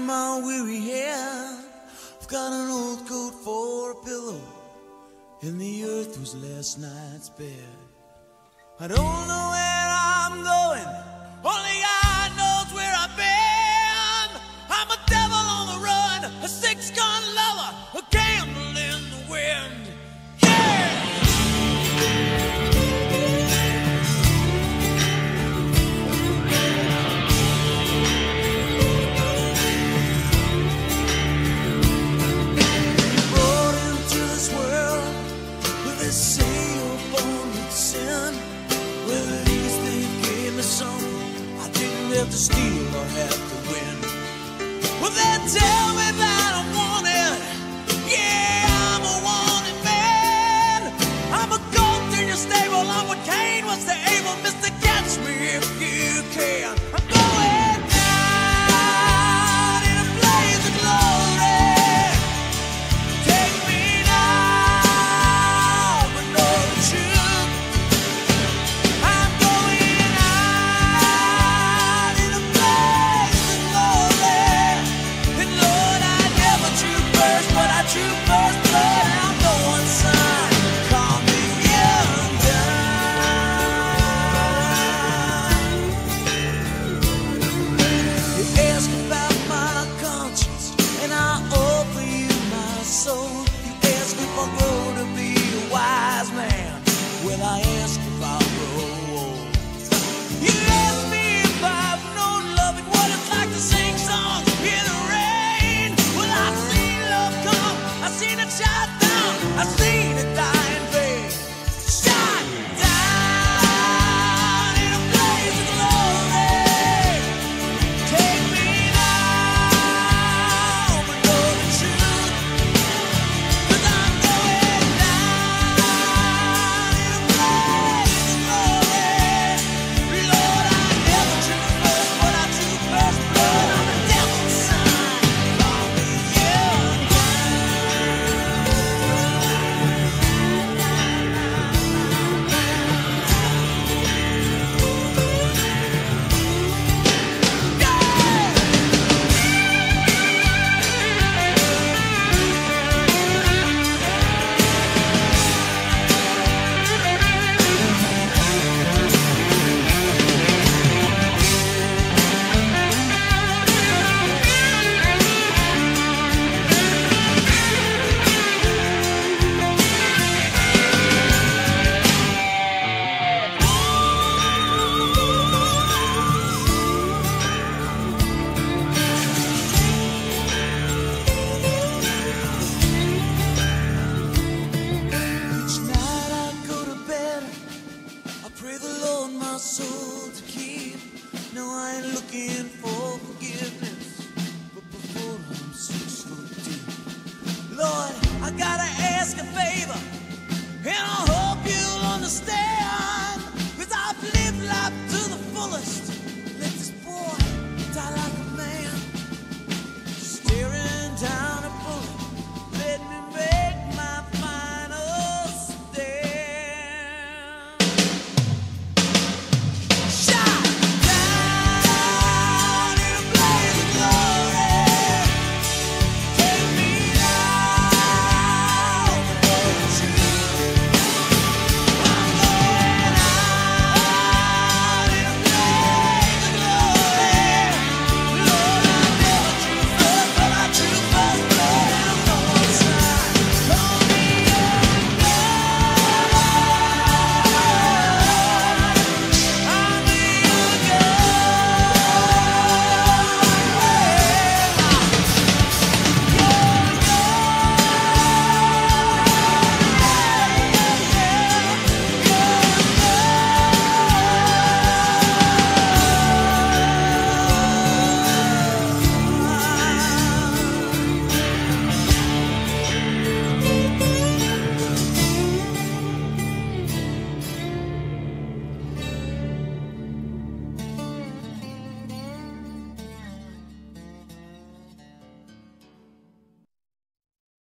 my weary hair. I've got an old coat for a pillow, and the earth was last night's bed. I don't know where I'm going, only God knows where I've been. I'm a devil on the run, a six-gun lover, a candle in the wind. They say you're born with sin. Well, at least they gave me something I didn't have to steal or have to win. Well, they tell me that I'm wanted. Yeah, I'm a wanted man. I'm a goat in your stable. I'm what Cain was to Abel. Mister, catch me if you can. I'm going down in a blaze of glory. Take me now, but know the truth. I'm going out in a blaze of glory. And Lord, I never drew first, but I drew first blood. I'm no one's son. Call me young gun. You ask about my conscience, and I offer you my soul. You ask if I'll grow to be a wise man. Well, I ask if I'll grow old. You ask me if I've known love and what it's like to sing songs in the rain. Well, I've seen love come, I've seen it shot down, I've seen it die in vain. Shot down in a blaze of glory. Take me now, but know the truth. 'Cause I'm going down in a blaze of glory. Lord, I never drew first, but I drew first blood. I'm a devil's son. Call me young Each night I go to bed, I pray the Lord my soul to keep. No, I ain't looking for forgiveness, but before I'm 6 foot deep. Lord, I gotta ask a favor, and I hope you'll understand.